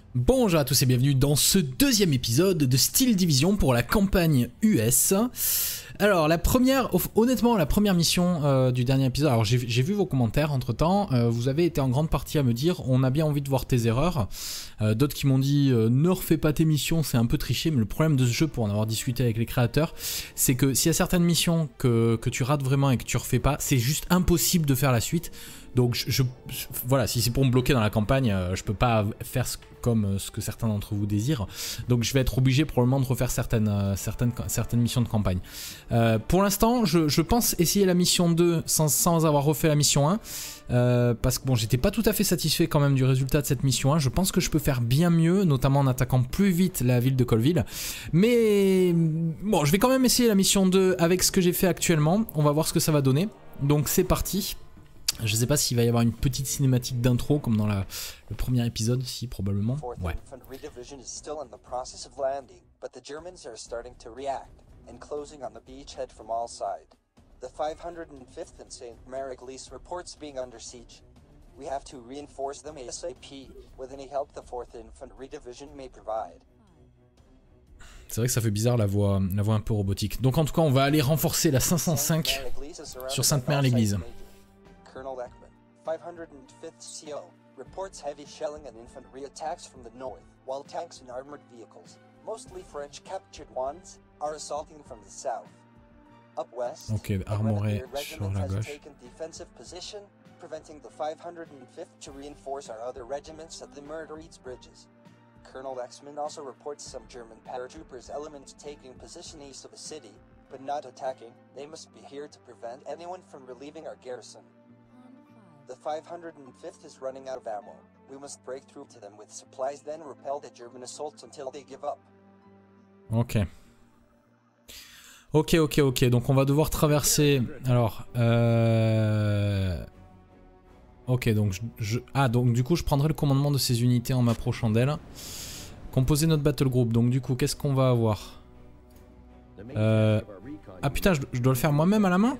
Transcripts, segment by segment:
Bonjour à tous et bienvenue dans ce deuxième épisode de Steel Division pour la campagne US. Alors honnêtement la première mission du dernier épisode, alors j'ai vu vos commentaires entre temps, vous avez été en grande partie à me dire on a bien envie de voir tes erreurs, d'autres qui m'ont dit ne refais pas tes missions, c'est un peu triché, mais le problème de ce jeu, pour en avoir discuté avec les créateurs, c'est que s'il y a certaines missions que tu rates vraiment et que tu refais pas, c'est juste impossible de faire la suite. Donc voilà, si c'est pour me bloquer dans la campagne, je peux pas faire comme ce que certains d'entre vous désirent. Donc je vais être obligé probablement de refaire certaines missions de campagne. Pour l'instant, je pense essayer la mission 2 sans avoir refait la mission 1. Parce que bon, j'étais pas tout à fait satisfait quand même du résultat de cette mission 1. Je pense que je peux faire bien mieux, notamment en attaquant plus vite la ville de Colville. Mais bon, je vais quand même essayer la mission 2 avec ce que j'ai fait actuellement. On va voir ce que ça va donner. Donc c'est parti. Je sais pas s'il va y avoir une petite cinématique d'intro comme dans le premier épisode, si probablement. Ouais. The 505th and St. Mary Lease reports being under siege. We have to reinforce them ASAP with any help the 4th Infantry Division may provide. C'est vrai que ça fait bizarre la voix un peu robotique. Donc en tout cas, on va aller renforcer la 505 sur Sainte-Mère-l'Église. Colonel Ekman, 505th CO, reports heavy shelling and infantry attacks from the north, while tanks and armored vehicles, mostly French captured ones, are assaulting from the south. Up west, ok, armoré sur la gauche. taken defensive position, preventing the 505th to reinforce our other regiments at the Murder-Eats bridges. Colonel Exman also reports some German paratroopers elements taking position east of the city, but not attacking. They must be here to prevent anyone from relieving our garrison. The 505th is running out of ammo. We must break through to them with supplies, then repel the German assaults until they give up. Ok. Ok. Donc on va devoir traverser. Alors. Ok, donc donc du coup je prendrai le commandement de ces unités en m'approchant d'elles. Composer notre battle group. Donc du coup qu'est-ce qu'on va avoir? Ah putain, je dois le faire moi-même à la main?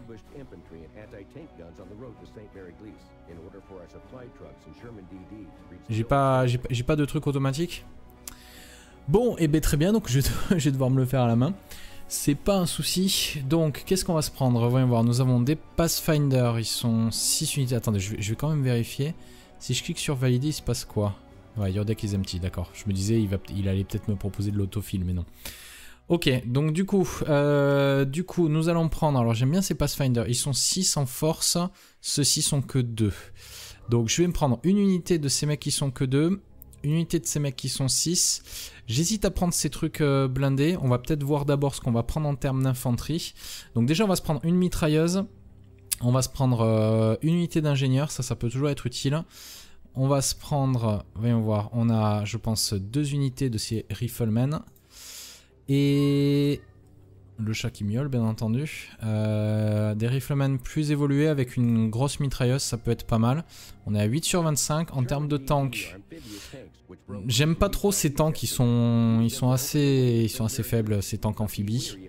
J'ai pas de truc automatique. Bon, et bien très bien, donc je vais devoir me le faire à la main. C'est pas un souci. Donc, qu'est-ce qu'on va se prendre? Voyons voir, nous avons des Pathfinder, ils sont 6 unités. Attendez, je vais quand même vérifier. Si je clique sur valider, il se passe quoi? Ouais, your deck is empty, d'accord. Je me disais, il allait peut-être me proposer de l'autofill, mais non. Ok, donc du coup, nous allons prendre... Alors, j'aime bien ces Pathfinder, ils sont 6 en force, ceux-ci sont que 2. Donc, je vais me prendre une unité de ces mecs qui sont que 2, une unité de ces mecs qui sont 6. J'hésite à prendre ces trucs blindés. On va peut-être voir d'abord ce qu'on va prendre en termes d'infanterie. Donc déjà, on va se prendre une mitrailleuse. On va se prendre une unité d'ingénieur. Ça peut toujours être utile. On va se prendre... Voyons voir. On a, je pense, 2 unités de ces riflemen. Et... le chat qui miaule, bien entendu. Des riflemen plus évolués avec une grosse mitrailleuse, ça peut être pas mal. On est à 8 sur 25. En termes de tanks, j'aime pas trop ces tanks, ils sont assez faibles, ces tanks amphibies.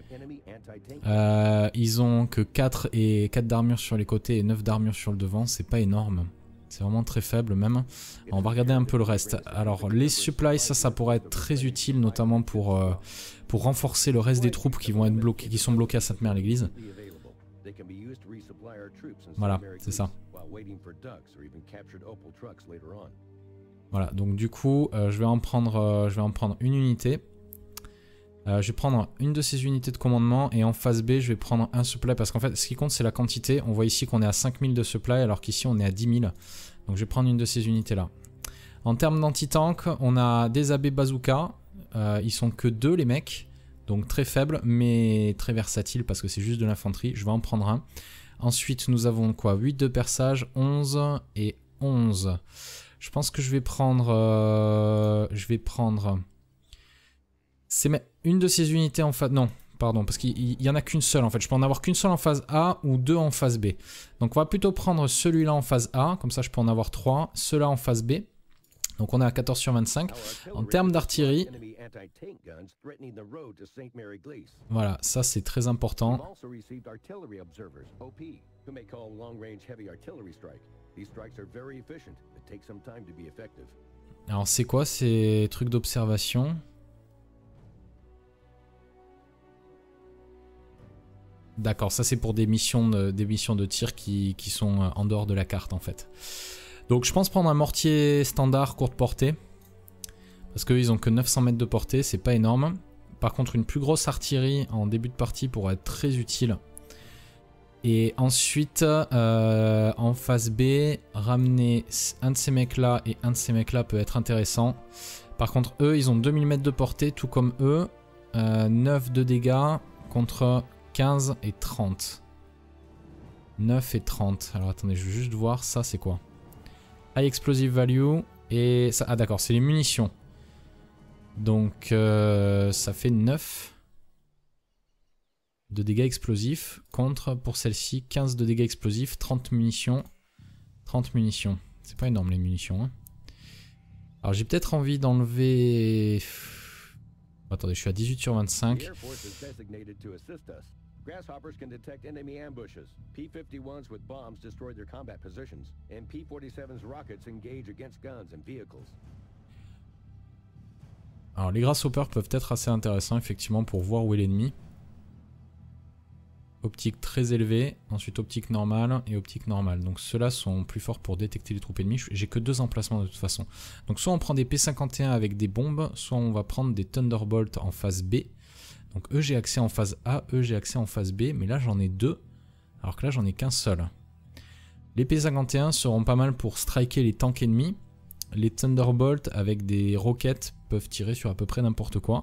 Ils ont que 4 d'armure sur les côtés et 9 d'armure sur le devant, c'est pas énorme. C'est vraiment très faible même. On va regarder un peu le reste. Alors les supplies, ça pourrait être très utile, notamment pour renforcer le reste des troupes qui vont être bloquées, qui sont bloquées à Sainte-Mère-l'Église. Voilà, c'est ça. Voilà, donc du coup, je vais en prendre une unité. Je vais prendre une de ces unités de commandement et en phase B, je vais prendre un supply parce qu'en fait, ce qui compte, c'est la quantité. On voit ici qu'on est à 5000 de supply alors qu'ici, on est à 10 000. Donc, je vais prendre une de ces unités-là. En termes d'anti-tank, on a des AB bazooka. Ils sont que 2, les mecs. Donc, très faibles, mais très versatiles parce que c'est juste de l'infanterie. Je vais en prendre un. Ensuite, nous avons quoi? 8 de perçage, 11 et 11. Je pense que je vais prendre... C'est une de ces unités en phase... Non, pardon, parce qu'il n'y en a qu'une seule en fait. Je peux en avoir qu'une seule en phase A ou 2 en phase B. Donc on va plutôt prendre celui-là en phase A, comme ça je peux en avoir 3. Ceux-là en phase B. Donc on est à 14 sur 25. En termes d'artillerie... Voilà, ça c'est très important. Alors c'est quoi ces trucs d'observation? D'accord, ça c'est pour des missions de tir qui sont en dehors de la carte en fait. Donc je pense prendre un mortier standard courte portée. Parce qu'eux ils ont que 900 mètres de portée, c'est pas énorme. Par contre une plus grosse artillerie en début de partie pourrait être très utile. Et ensuite en phase B, ramener un de ces mecs là et un de ces mecs là peut être intéressant. Par contre eux ils ont 2000 mètres de portée tout comme eux. 9 de dégâts contre 15 et 30. 9 et 30. Alors attendez, je veux juste voir ça c'est quoi. High explosive value et ça, ah d'accord, c'est les munitions. Donc ça fait 9 de dégâts explosifs contre pour celle-ci 15 de dégâts explosifs, 30 munitions. 30 munitions. C'est pas énorme les munitions. Hein. Alors j'ai peut-être envie d'enlever... Attendez, je suis à 18 sur 25. Grasshoppers can detect enemy ambushes. P-51s with bombs destroy their combat positions, and P-47's rockets engage against guns and vehicles. Alors les grasshoppers peuvent être assez intéressants effectivement pour voir où est l'ennemi. Optique très élevée, ensuite optique normale et optique normale. Donc ceux-là sont plus forts pour détecter les troupes ennemies. J'ai que 2 emplacements de toute façon. Donc soit on prend des P-51 avec des bombes, soit on va prendre des Thunderbolt en phase B. Donc eux j'ai accès en phase A, eux j'ai accès en phase B, mais là j'en ai 2, alors que là j'en ai qu'un seul. Les P-51 seront pas mal pour striker les tanks ennemis. Les Thunderbolt avec des roquettes peuvent tirer sur à peu près n'importe quoi.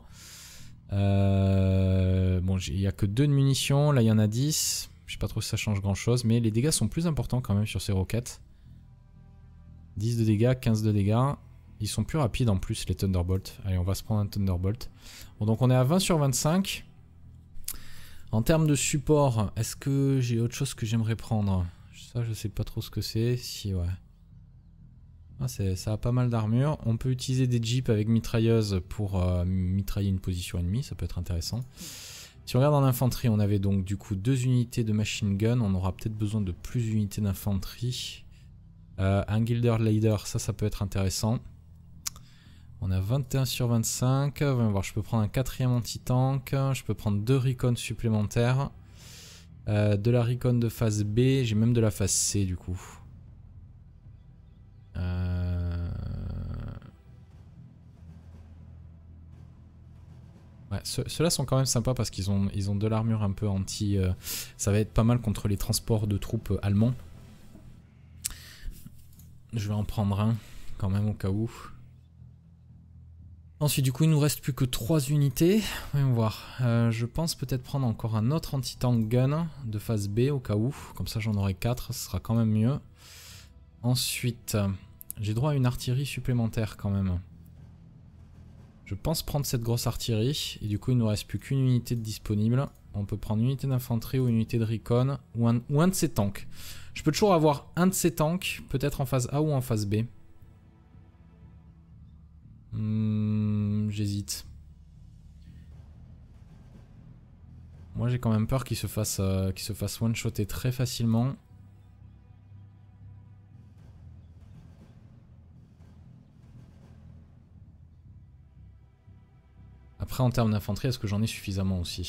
Bon, il n'y a que 2 de munitions, là il y en a 10. Je sais pas trop si ça change grand chose, mais les dégâts sont plus importants quand même sur ces roquettes. 10 de dégâts, 15 de dégâts. Ils sont plus rapides en plus les Thunderbolt. Allez, on va se prendre un Thunderbolt. Bon, donc on est à 20 sur 25. En termes de support, est-ce que j'ai autre chose que j'aimerais prendre? Ça, je sais pas trop ce que c'est. Si, ouais. Ah, ça a pas mal d'armure. On peut utiliser des jeeps avec mitrailleuse pour mitrailler une position ennemie. Ça peut être intéressant. Si on regarde en infanterie, on avait donc du coup 2 unités de machine gun. On aura peut-être besoin de plus d'unités d'infanterie. Un Gilder Leader, ça peut être intéressant. On a 21 sur 25. Voyons voir, je peux prendre un 4e anti-tank. Je peux prendre 2 recons supplémentaires. De la recon de phase B. J'ai même de la phase C du coup. Ouais, ceux-là sont quand même sympas parce qu'ils ont de l'armure un peu anti... ça va être pas mal contre les transports de troupes allemands. Je vais en prendre un quand même au cas où. Ensuite du coup il nous reste plus que 3 unités. Voyons voir. Je pense peut-être prendre encore un autre anti-tank gun de phase B au cas où. Comme ça j'en aurai 4, ce sera quand même mieux. Ensuite, j'ai droit à une artillerie supplémentaire quand même. Je pense prendre cette grosse artillerie. Et du coup il ne nous reste plus qu'une unité de disponible. On peut prendre une unité d'infanterie ou une unité de recon. Ou un de ces tanks. Je peux toujours avoir un de ces tanks. Peut-être en phase A ou en phase B. J'hésite. Moi j'ai quand même peur qu'il se fasse one-shotter très facilement. Après en termes d'infanterie, est-ce que j'en ai suffisamment aussi ?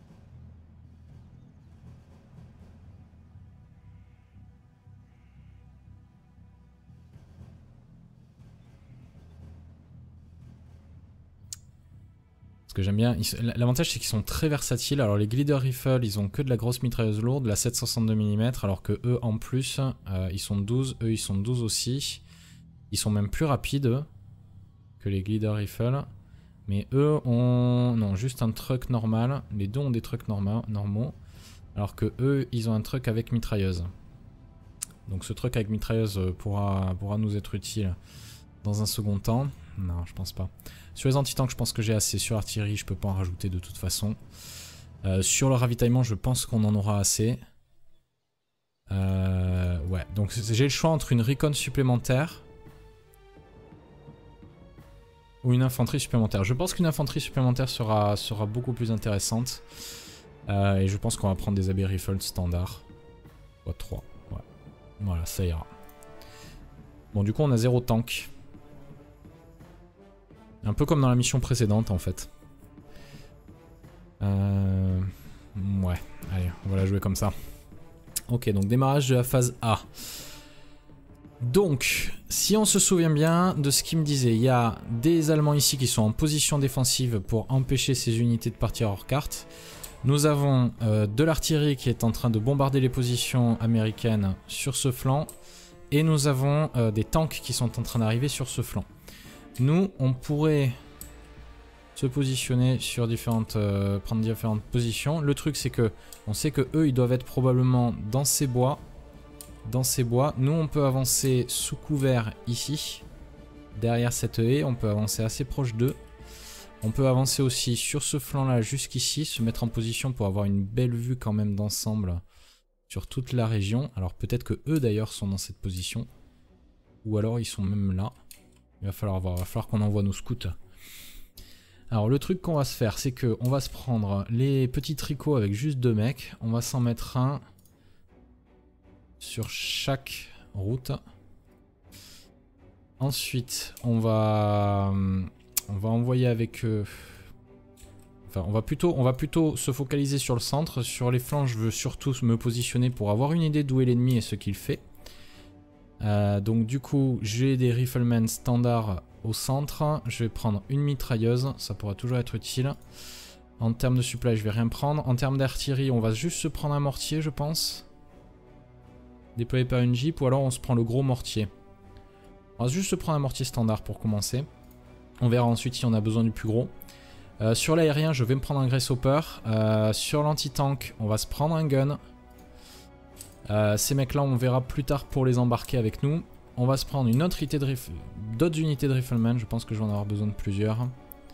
Que j'aime bien, l'avantage c'est qu'ils sont très versatiles. Alors les Glider Rifle ils ont que de la grosse mitrailleuse lourde, la 762 mm, alors que eux en plus ils sont 12, eux ils sont 12 aussi. Ils sont même plus rapides que les Glider Rifle. Mais eux ont non, juste un truck normal, les deux ont des trucks normaux. Alors que eux ils ont un truck avec mitrailleuse. Donc ce truck avec mitrailleuse pourra nous être utile dans un second temps. Non, je pense pas. Sur les anti-tanks, je pense que j'ai assez. Sur l'artillerie, je peux pas en rajouter de toute façon. Sur le ravitaillement, je pense qu'on en aura assez. Ouais, donc j'ai le choix entre une recon supplémentaire ou une infanterie supplémentaire. Je pense qu'une infanterie supplémentaire sera beaucoup plus intéressante. Et je pense qu'on va prendre des AB Rifles standard. 3. Ouais. Voilà, ça ira. Bon, du coup, on a 0 tank. Un peu comme dans la mission précédente en fait. Ouais, allez, on va la jouer comme ça. Ok, donc démarrage de la phase A. Donc, si on se souvient bien de ce qu'il me disait, il y a des Allemands ici qui sont en position défensive pour empêcher ces unités de partir hors carte. Nous avons de l'artillerie qui est en train de bombarder les positions américaines sur ce flanc. Et nous avons des tanks qui sont en train d'arriver sur ce flanc. Nous, on pourrait se positionner sur prendre différentes positions. Le truc, c'est que on sait que eux, ils doivent être probablement dans ces bois. Nous, on peut avancer sous couvert ici, derrière cette haie. On peut avancer assez proche d'eux. On peut avancer aussi sur ce flanc-là jusqu'ici, se mettre en position pour avoir une belle vue quand même d'ensemble sur toute la région. Alors peut-être que eux d'ailleurs sont dans cette position, ou alors ils sont même là. Il va falloir voir, il va falloir qu'on envoie nos scouts. Alors le truc qu'on va se faire, c'est que on va se prendre les petits tricots avec juste 2 mecs. On va s'en mettre un sur chaque route. Ensuite, on va envoyer avec eux. Enfin, on va plutôt se focaliser sur le centre. Sur les flancs, je veux surtout me positionner pour avoir une idée d'où est l'ennemi et ce qu'il fait. Donc du coup, j'ai des riflemen standards au centre. Je vais prendre une mitrailleuse, ça pourra toujours être utile. En termes de supply, je vais rien prendre. En termes d'artillerie, on va juste se prendre un mortier, je pense. Déployé par une jeep, ou alors on se prend le gros mortier. On va juste se prendre un mortier standard pour commencer. On verra ensuite si on a besoin du plus gros. Sur l'aérien, je vais me prendre un grasshopper. Sur l'anti-tank, on va se prendre un gun. Ces mecs-là, on verra plus tard pour les embarquer avec nous. On va se prendre une autre unité de d'autres unités de riflemen. Je pense que je vais en avoir besoin de plusieurs.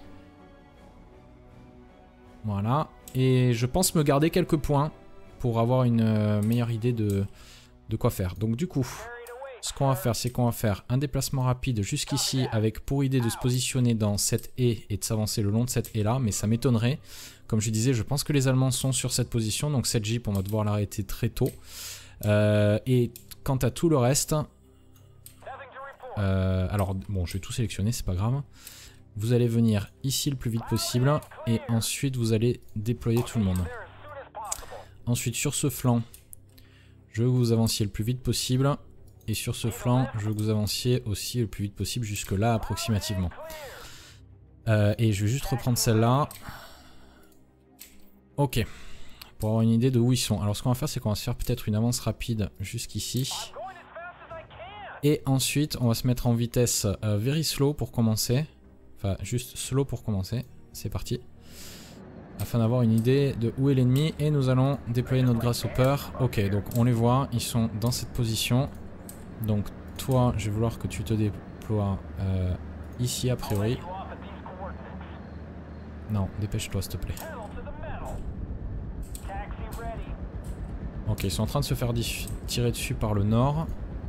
Voilà. Et je pense me garder quelques points pour avoir une meilleure idée de quoi faire. Donc du coup, ce qu'on va faire, c'est qu'on va faire un déplacement rapide jusqu'ici avec pour idée de se positionner dans cette haie et de s'avancer le long de cette haie là, mais ça m'étonnerait. Comme je disais, je pense que les Allemands sont sur cette position, donc cette jeep, on va devoir l'arrêter très tôt. Et quant à tout le reste, alors bon, je vais tout sélectionner, c'est pas grave. Vous allez venir ici le plus vite possible et ensuite vous allez déployer tout le monde. Ensuite sur ce flanc, je veux que vous avanciez le plus vite possible. Et sur ce flanc, je veux que vous avanciez aussi le plus vite possible jusque là approximativement. Et je vais juste reprendre celle-là. Ok. Pour avoir une idée de où ils sont. Alors ce qu'on va faire, c'est qu'on va se faire peut-être une avance rapide jusqu'ici. Et ensuite, on va se mettre en vitesse very slow pour commencer. Enfin, juste slow pour commencer. C'est parti. Afin d'avoir une idée de où est l'ennemi. Et nous allons déployer notre grasshopper. Ok, donc on les voit. Ils sont dans cette position. Donc toi, je vais vouloir que tu te déploies ici a priori. Non, dépêche-toi s'il te plaît. Ok, ils sont en train de se faire tirer dessus par le nord.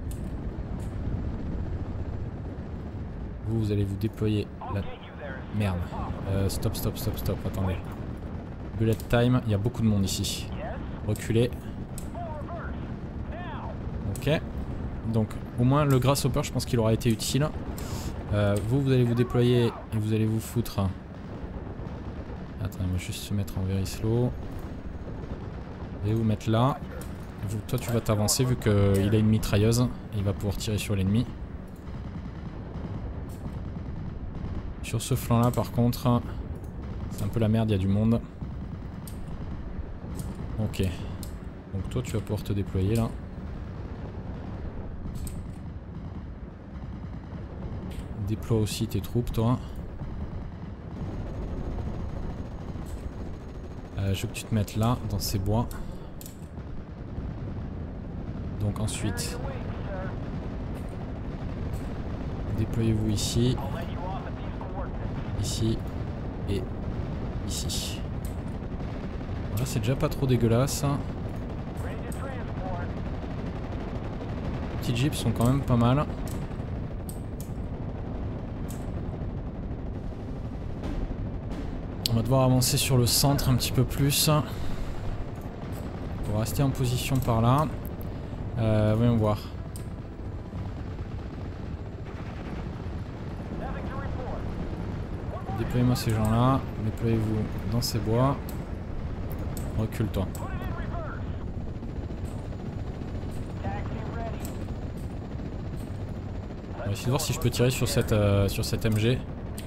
Vous allez vous déployer la... Merde. Stop, attendez. Bullet time, il y a beaucoup de monde ici. Reculez. Ok. Donc au moins le grasshopper, je pense qu'il aura été utile. Vous allez vous déployer et vous allez vous foutre. Attends, on va juste se mettre en very slow. Vous allez vous mettre là. Toi tu vas t'avancer vu qu'il a une mitrailleuse. Et il va pouvoir tirer sur l'ennemi. Sur ce flanc là par contre, c'est un peu la merde, il y a du monde. Ok. Donc toi tu vas pouvoir te déployer là. Déploie aussi tes troupes, toi. Je veux que tu te mettes là, dans ces bois. Donc ensuite, déployez-vous ici. Ici. Et ici. Voilà, c'est déjà pas trop dégueulasse. Les petits jeeps sont quand même pas mal. On va devoir avancer sur le centre un petit peu plus. Pour rester en position par là. Voyons voir. Déployez-moi ces gens-là. Déployez-vous dans ces bois. Recule-toi. On va essayer de voir si je peux tirer sur cette MG.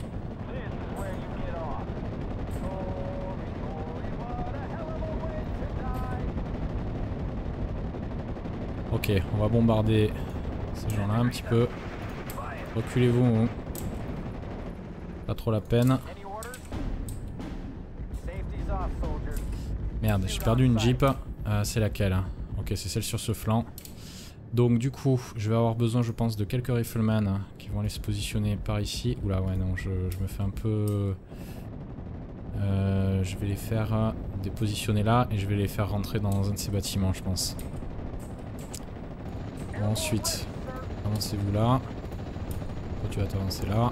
Ok, on va bombarder ces gens-là un petit peu. Reculez-vous. Pas trop la peine. Merde, j'ai perdu une Jeep. C'est laquelle? Ok, c'est celle sur ce flanc. Donc du coup, je vais avoir besoin, je pense, de quelques riflemen qui vont aller se positionner par ici. Oula, ouais, non, je me fais un peu... je vais les faire dépositionner là et je vais les faire rentrer dans un de ces bâtiments, je pense. Bon, ensuite, avancez-vous là. Toi, tu vas t'avancer là.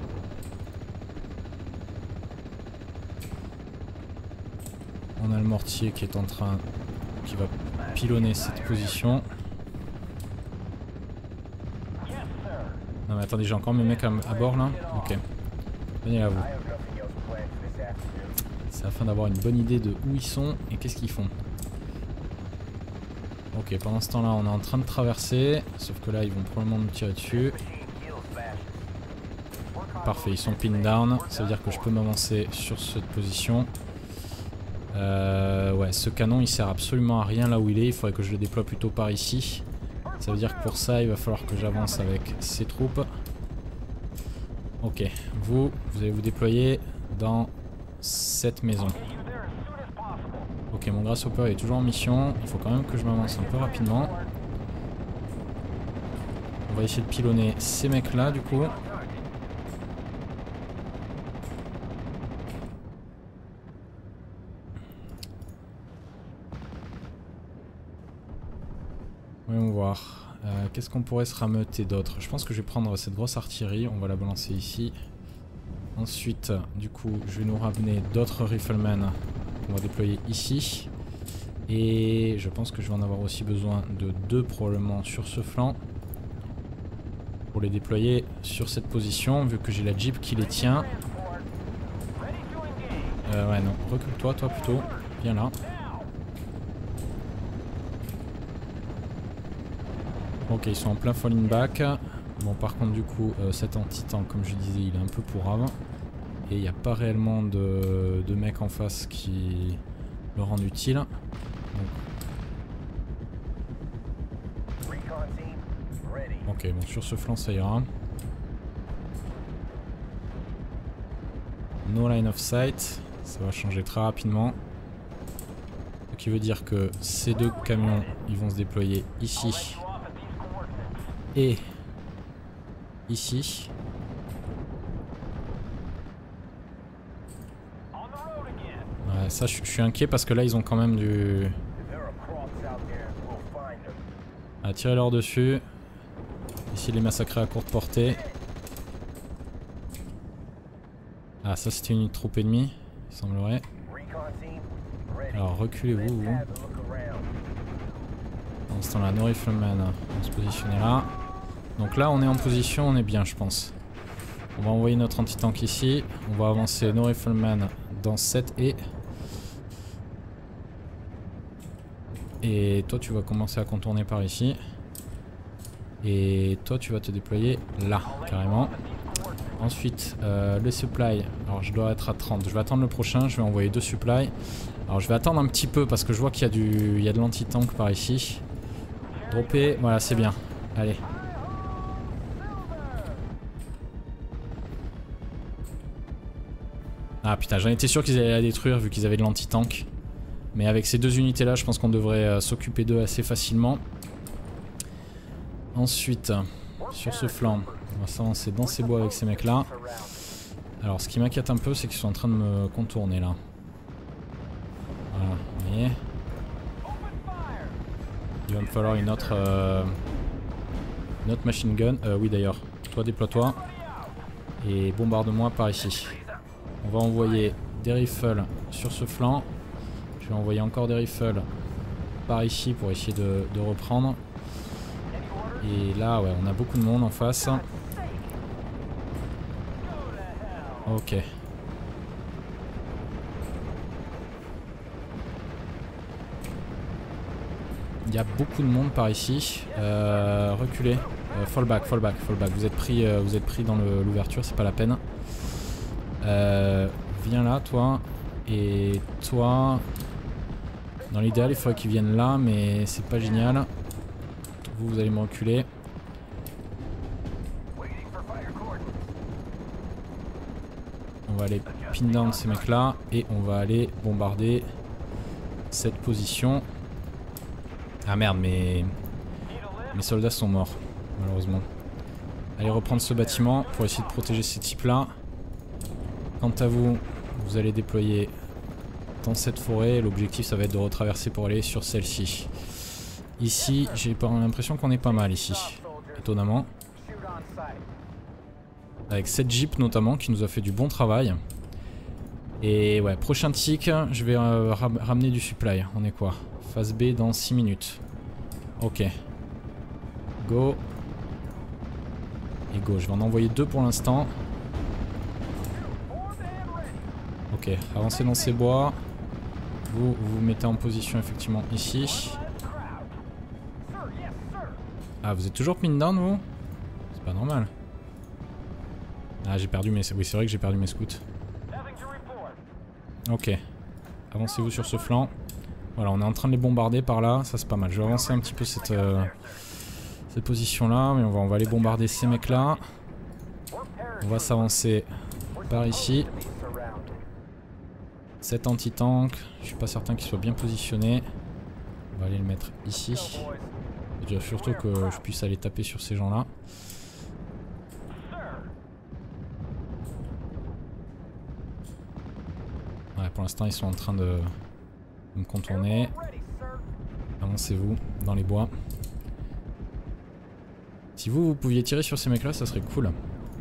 On a le mortier qui est en train... qui va pilonner cette position. Non mais attendez, j'ai encore mes mecs à bord là. Ok. Venez là vous. C'est afin d'avoir une bonne idée de où ils sont et qu'est-ce qu'ils font. Ok, pendant ce temps-là, on est en train de traverser. Sauf que là, ils vont probablement nous tirer dessus. Parfait, ils sont pin down. Ça veut dire que je peux m'avancer sur cette position. Ouais, ce canon, il sert absolument à rien là où il est. Il faudrait que je le déploie plutôt par ici. Ça veut dire que pour ça, il va falloir que j'avance avec ces troupes. Ok, vous allez vous déployer dans cette maison. Ok, mon grasshopper est toujours en mission. Il faut quand même que je m'avance un peu rapidement. On va essayer de pilonner ces mecs là du coup. Voyons voir. Qu'est-ce qu'on pourrait se rameuter d'autre? Je pense que je vais prendre cette grosse artillerie. On va la balancer ici. Ensuite, du coup, je vais nous ramener d'autres riflemen qu'on va déployer ici. Et je pense que je vais en avoir aussi besoin de 2 probablement sur ce flanc. Pour les déployer sur cette position, vu que j'ai la Jeep qui les tient. Ouais, non. Recule-toi, toi plutôt. Viens là. Ok, ils sont en plein falling back. Bon, par contre, du coup, cet anti-tank, comme je disais, il est un peu pourrave. Et il n'y a pas réellement de mecs en face qui le rendent utile. Donc. Ok, bon, sur ce flanc, ça ira. No line of sight. Ça va changer très rapidement. Ce qui veut dire que ces 2 camions, ils vont se déployer ici. Et ici. Ouais, ça je suis inquiet parce que là ils ont quand même du... Ah, tirer leur dessus. Essayer de les massacrer à courte portée. Ah, ça c'était une troupe ennemie, il semblerait. Alors reculez-vous. Dans ce temps-là, nos riflemen vont se positionner là. Donc là, on est en position, on est bien, je pense. On va envoyer notre anti-tank ici. On va avancer nos riflemen dans cette haie. Et toi, tu vas commencer à contourner par ici. Et toi, tu vas te déployer là, carrément. Ensuite, le supply. Alors, je dois être à 30. Je vais attendre le prochain. Je vais envoyer 2 supplies. Alors, je vais attendre un petit peu parce que je vois qu'il y a de l'anti-tank par ici. Dropper. Voilà, c'est bien. Allez. Ah putain, j'en étais sûr qu'ils allaient la détruire vu qu'ils avaient de l'anti-tank. Mais avec ces 2 unités là, je pense qu'on devrait s'occuper d'eux assez facilement. Ensuite, sur ce flanc, on va s'avancer dans ces bois avec ces mecs là. Alors ce qui m'inquiète un peu, c'est qu'ils sont en train de me contourner là. Voilà, vous voyez. Il va me falloir une autre machine gun. Oui d'ailleurs, toi déploie-toi. Et bombarde-moi par ici. On va envoyer des rifles sur ce flanc. Je vais envoyer encore des rifles par ici pour essayer de reprendre. Et là, ouais, on a beaucoup de monde en face. Ok, Il y a beaucoup de monde par ici. Reculez. Fall back. Vous êtes pris dans l'ouverture, c'est pas la peine. Viens là, toi. Et toi. Dans l'idéal, il faudrait qu'ils viennent là, mais c'est pas génial. Vous allez me reculer. On va aller pin down ces mecs là et on va aller bombarder cette position. Ah merde, mais mes soldats sont morts malheureusement. Allez reprendre ce bâtiment pour essayer de protéger ces types là. Quant à vous, vous allez déployer dans cette forêt. L'objectif ça va être de retraverser pour aller sur celle-ci. Ici j'ai l'impression qu'on est pas mal ici, étonnamment. Avec cette Jeep notamment qui nous a fait du bon travail. Et ouais, prochain tick, je vais ramener du supply. On est quoi? Phase B dans 6 minutes. Ok. Go. Et go, je vais en envoyer 2 pour l'instant. Ok, avancez dans ces bois. Vous vous mettez en position effectivement ici. Ah, vous êtes toujours pin down vous? C'est pas normal. Ah, j'ai perdu mes... Oui, c'est vrai que j'ai perdu mes scouts. Ok. Avancez-vous sur ce flanc. Voilà, on est en train de les bombarder par là. Ça, c'est pas mal. Je vais avancer un petit peu cette position-là. Mais on va aller bombarder ces mecs-là. On va s'avancer par ici. Cet anti-tank. Je suis pas certain qu'il soit bien positionné. On va aller le mettre ici. Déjà, surtout que je puisse aller taper sur ces gens-là. Ouais, pour l'instant ils sont en train de me contourner. Avancez-vous dans les bois. Si vous pouviez tirer sur ces mecs là, ça serait cool.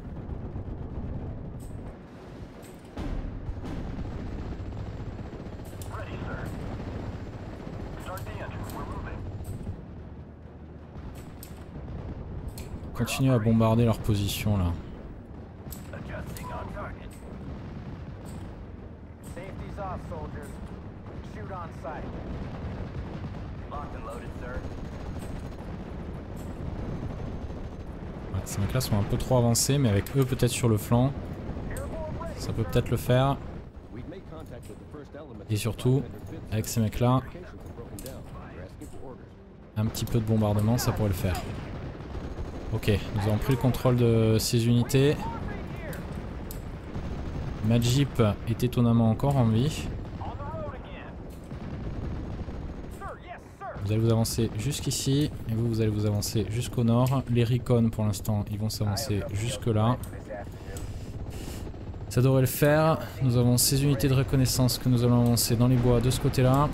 Continuez à bombarder leur position là. Ouais, ces mecs là sont un peu trop avancés, mais avec eux peut-être sur le flanc, ça peut peut-être le faire. Et surtout, avec ces mecs là, un petit peu de bombardement, ça pourrait le faire. Ok, nous avons pris le contrôle de ces unités. Ma Jeep est étonnamment encore en vie. Vous allez vous avancer jusqu'ici et vous allez vous avancer jusqu'au nord. Les Recon pour l'instant ils vont s'avancer jusque là. Ça devrait le faire. Nous avons ces unités de reconnaissance que nous allons avancer dans les bois de ce côté là.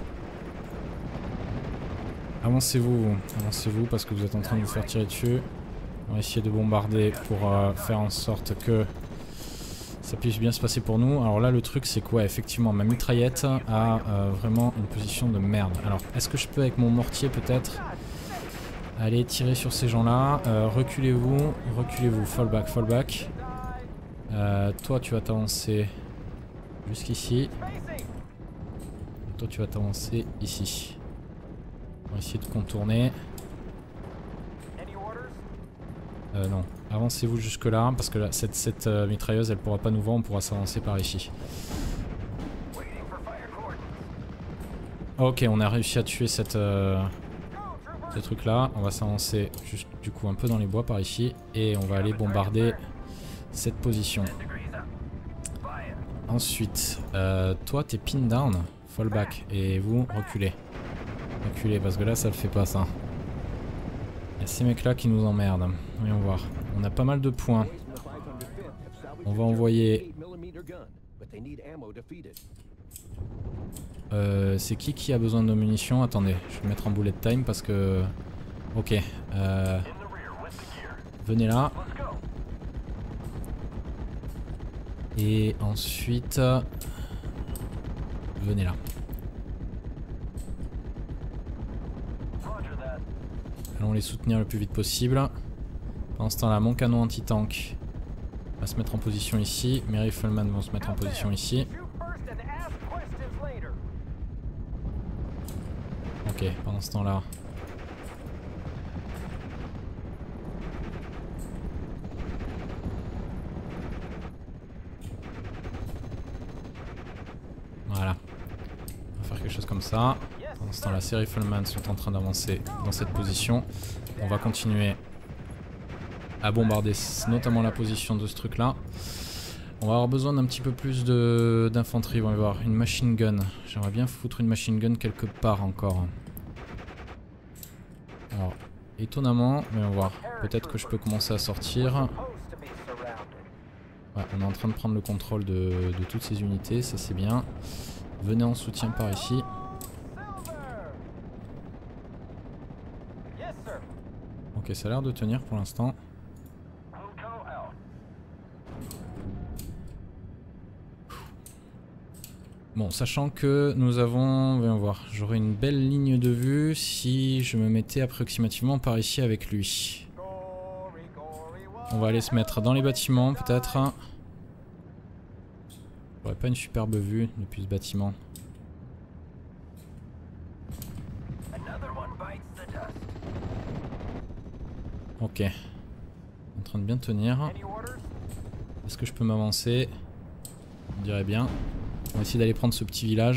Avancez-vous parce que vous êtes en train de vous faire tirer dessus. On va essayer de bombarder pour faire en sorte que ça puisse bien se passer pour nous. Alors là le truc c'est quoi? Effectivement ma mitraillette a vraiment une position de merde. Alors est-ce que je peux avec mon mortier peut-être aller tirer sur ces gens là? Reculez-vous, fall back. Toi tu vas t'avancer jusqu'ici. Toi tu vas t'avancer ici. On va essayer de contourner. Non, avancez-vous jusque là parce que là, cette mitrailleuse elle pourra pas nous voir, on pourra s'avancer par ici. Ok, on a réussi à tuer ce truc là. On va s'avancer juste du coup un peu dans les bois par ici et on va aller bombarder cette position. Ensuite, toi t'es pin down, fall back et vous reculez. Reculez parce que là ça le fait pas ça. Il y a ces mecs là qui nous emmerdent. Voyons voir. On a pas mal de points. On va envoyer... c'est qui a besoin de munitions? Attendez, je vais mettre en bullet time parce que... Ok. Venez là. Et ensuite... venez là. Allons les soutenir le plus vite possible. Pendant ce temps-là, mon canon anti-tank va se mettre en position ici. Mes riflemen vont se mettre en position ici. Ok, pendant ce temps-là. Voilà. On va faire quelque chose comme ça. Pendant ce temps-là, ces riflemen sont en train d'avancer dans cette position. On va continuer à bombarder notamment la position de ce truc-là. On va avoir besoin d'un petit peu plus d'infanterie. On va voir une machine gun. J'aimerais bien foutre une machine gun quelque part encore. Alors, étonnamment, mais on va voir. Peut-être que je peux commencer à sortir. Ouais, on est en train de prendre le contrôle de toutes ces unités, ça c'est bien. Venez en soutien par ici. Ok, ça a l'air de tenir pour l'instant. Bon, sachant que nous avons... Voyons voir, j'aurais une belle ligne de vue si je me mettais approximativement par ici avec lui. On va aller se mettre dans les bâtiments peut-être. J'aurais pas une superbe vue depuis ce bâtiment. Ok. En train de bien tenir. Est-ce que je peux m'avancer? On dirait bien. On va essayer d'aller prendre ce petit village.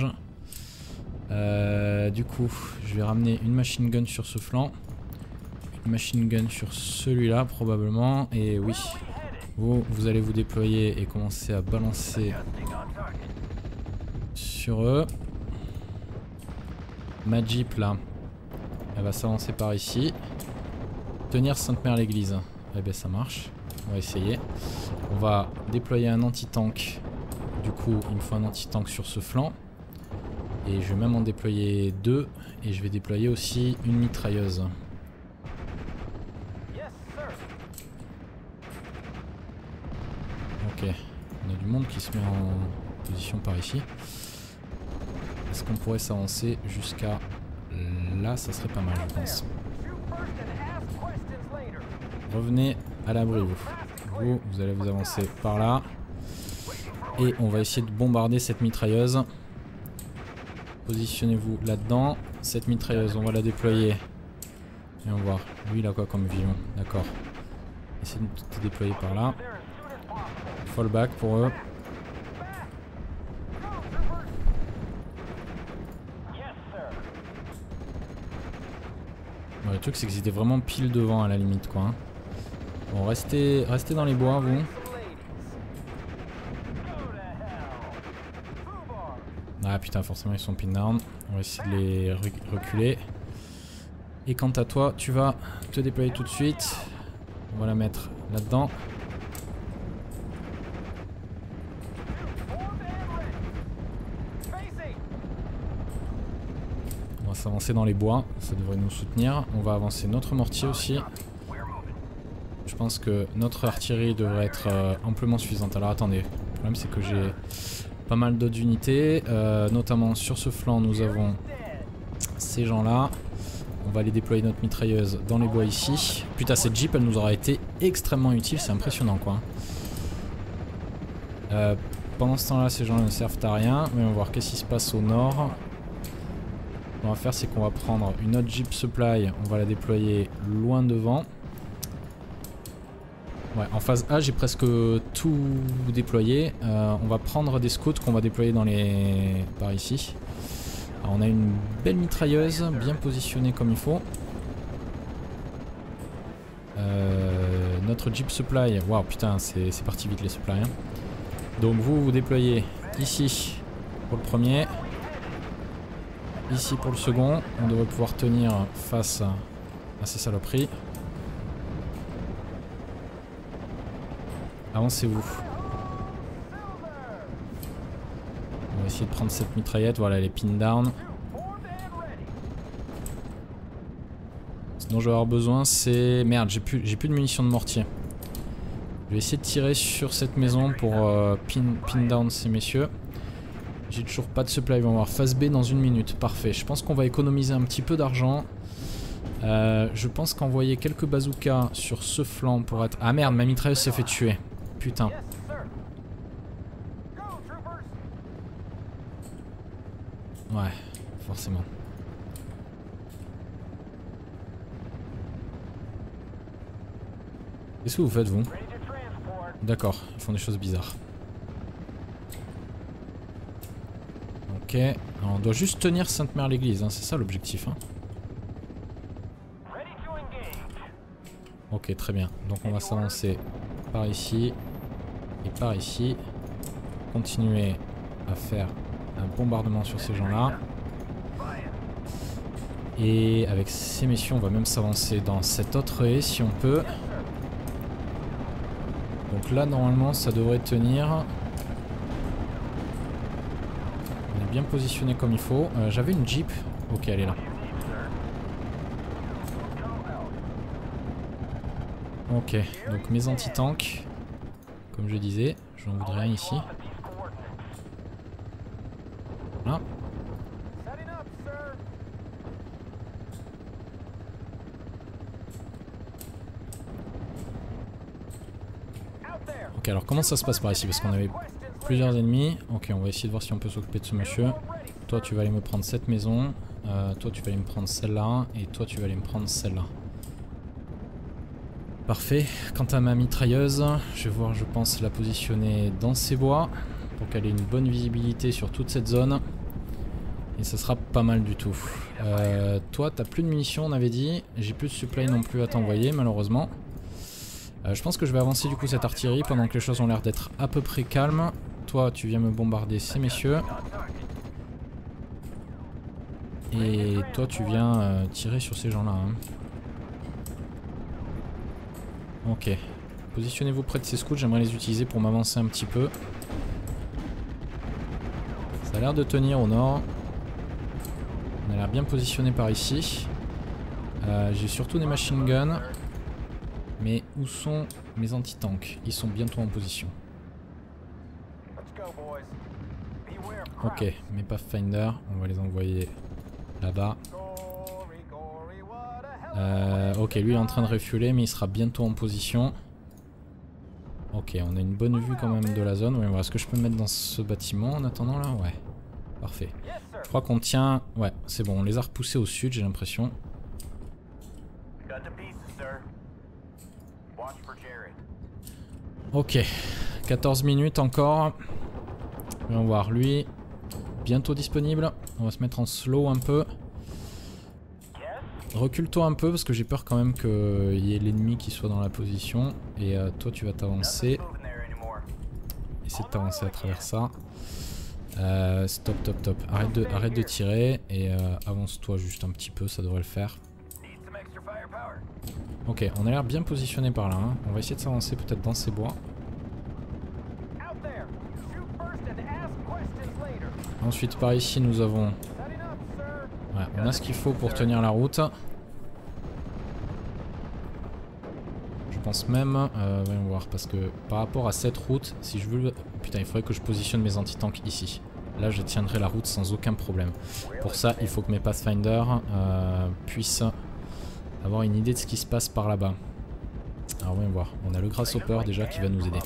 Du coup, je vais ramener une machine gun sur ce flanc. Une machine gun sur celui-là probablement. Et oui, vous allez vous déployer et commencer à balancer sur eux. Ma Jeep là, elle va s'avancer par ici. Tenir Sainte-Mère-l'Église. Eh bien ça marche. On va essayer. On va déployer un anti-tank. Du coup, il me faut un anti-tank sur ce flanc. Et je vais même en déployer deux. Et je vais déployer aussi une mitrailleuse. Ok. On a du monde qui se met en position par ici. Est-ce qu'on pourrait s'avancer jusqu'à là? Ça serait pas mal, je pense. Revenez à l'abri, vous. Vous allez vous avancer par là. Et on va essayer de bombarder cette mitrailleuse. Positionnez-vous là-dedans. Cette mitrailleuse, on va la déployer. Et on va voir. Lui, il a quoi comme vision? D'accord. Essayez de déployer par là. Fallback pour eux. Bon, le truc, c'est qu'ils étaient vraiment pile devant à la limite, quoi. Bon, restez dans les bois, vous. Ah putain, forcément ils sont pin down. On va essayer de les reculer. Et quant à toi, tu vas te déployer tout de suite. On va la mettre là-dedans. On va s'avancer dans les bois, ça devrait nous soutenir. On va avancer notre mortier aussi. Je pense que notre artillerie devrait être amplement suffisante. Alors attendez, le problème c'est que j'ai pas mal d'autres unités, notamment sur ce flanc nous avons ces gens là. On va aller déployer notre mitrailleuse dans les bois ici. Putain, cette Jeep elle nous aura été extrêmement utile, c'est impressionnant quoi. Pendant ce temps là ces gens ne servent à rien, mais on va voir qu'est-ce qui se passe au nord. Ce qu'on va faire c'est qu'on va prendre une autre Jeep Supply, on va la déployer loin devant. Ouais, en phase A, j'ai presque tout déployé. On va prendre des scouts qu'on va déployer dans les... par ici. Alors, on a une belle mitrailleuse, bien positionnée comme il faut. Notre Jeep Supply, waouh putain, c'est parti vite les supplies. Hein. Donc vous déployez ici pour le premier. Ici pour le second. On devrait pouvoir tenir face à ces saloperies. Avancez-vous. On va essayer de prendre cette mitraillette. Voilà, elle est pin down. Ce dont je vais avoir besoin, c'est... Merde, j'ai plus de munitions de mortier. Je vais essayer de tirer sur cette maison pour pin down ces messieurs. J'ai toujours pas de supply. On va voir phase B dans 1 minute. Parfait. Je pense qu'on va économiser un petit peu d'argent. Je pense qu'envoyer quelques bazookas sur ce flanc pour être... Ah merde, ma mitrailleuse s'est fait tuer. Putain. Ouais, forcément. Qu'est-ce que vous faites, vous? D'accord, ils font des choses bizarres. Ok, alors on doit juste tenir Sainte-Mère-l'Église, hein, c'est ça l'objectif. Hein. Ok, très bien. Donc on va s'avancer par ici et par ici. Continuer à faire un bombardement sur ces gens-là. Et avec ces messieurs, on va même s'avancer dans cette autre haie si on peut. Donc là, normalement, ça devrait tenir. On est bien positionné comme il faut. J'avais une Jeep. Ok, elle est là. Ok, donc mes anti-tanks. Comme je disais, je n'en voudrais rien ici. Voilà. Ok, alors comment ça se passe par ici? Parce qu'on avait plusieurs ennemis. Ok, on va essayer de voir si on peut s'occuper de ce monsieur. Toi, tu vas aller me prendre cette maison. Toi, tu vas aller me prendre celle-là. Et toi, tu vas aller me prendre celle-là. Parfait. Quant à ma mitrailleuse, je vais voir, je pense, la positionner dans ces bois. Pour qu'elle ait une bonne visibilité sur toute cette zone. Et ça sera pas mal du tout. Toi, t'as plus de munitions, on avait dit. J'ai plus de supply non plus à t'envoyer, malheureusement. Je pense que je vais avancer du coup cette artillerie pendant que les choses ont l'air d'être à peu près calmes. Toi, tu viens me bombarder ces messieurs. Et toi, tu viens tirer sur ces gens-là. Hein. Ok. Positionnez-vous près de ces scouts, j'aimerais les utiliser pour m'avancer un petit peu. Ça a l'air de tenir au nord. On a l'air bien positionné par ici. J'ai surtout des machine guns. Mais où sont mes anti-tanks? Ils sont bientôt en position. Ok, mes Pathfinder, on va les envoyer là-bas. Ok, lui il est en train de refueler, mais il sera bientôt en position. Ok, on a une bonne vue quand même de la zone. Ouais, est-ce que je peux me mettre dans ce bâtiment en attendant là? Ouais, parfait. Je crois qu'on tient... Ouais, c'est bon, on les a repoussés au sud, j'ai l'impression. Ok, 14 minutes encore. Voyons voir, lui, bientôt disponible. On va se mettre en slow un peu. Recule-toi un peu parce que j'ai peur quand même qu'il y ait l'ennemi qui soit dans la position. Et toi tu vas t'avancer. Essaie de t'avancer à travers ça. Stop, top, top. Arrête de tirer et avance-toi juste un petit peu, ça devrait le faire. Ok, on a l'air bien positionné par là. Hein. On va essayer de s'avancer peut-être dans ces bois. Ensuite par ici nous avons... Ouais, on a ce qu'il faut pour tenir la route. Je pense même... voyons voir, parce que par rapport à cette route, si je veux... Putain, il faudrait que je positionne mes anti-tanks ici. Là je tiendrai la route sans aucun problème. Pour ça il faut que mes Pathfinder puissent... avoir une idée de ce qui se passe par là-bas. Alors voyons voir, on a le Grasshopper déjà qui va nous aider.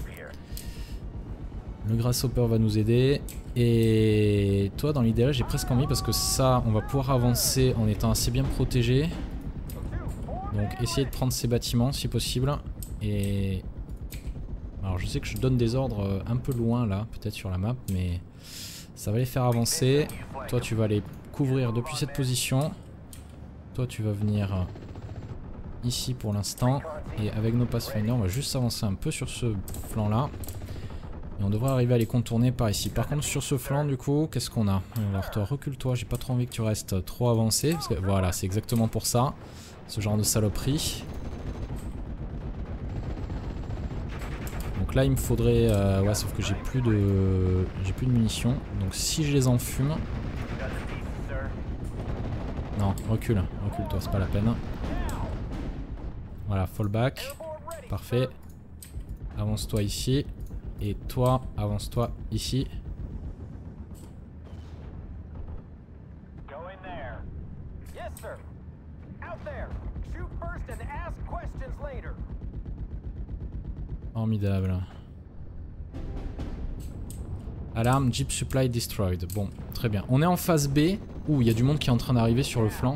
Le Grasshopper va nous aider. Et toi dans l'idéal j'ai presque envie parce que ça on va pouvoir avancer en étant assez bien protégé. Donc essayez de prendre ces bâtiments si possible. Et alors je sais que je donne des ordres un peu loin là, peut-être sur la map, mais ça va les faire avancer. Toi tu vas les couvrir depuis cette position. Toi tu vas venir ici pour l'instant. Et avec nos Pathfinder on va juste avancer un peu sur ce flanc là. Et on devrait arriver à les contourner par ici. Par contre sur ce flanc du coup, qu'est-ce qu'on a? Alors toi recule-toi, j'ai pas trop envie que tu restes trop avancé. Parce que voilà, c'est exactement pour ça. Ce genre de saloperie. Donc là il me faudrait... ouais sauf que j'ai plus de munitions. Donc si je les enfume... Non, recule toi, c'est pas la peine. Voilà, fallback. Parfait. Avance-toi ici. Et toi, avance-toi ici. Formidable. Alarme, Jeep Supply Destroyed. Bon, très bien. On est en phase B. Ouh, il y a du monde qui est en train d'arriver sur le flanc.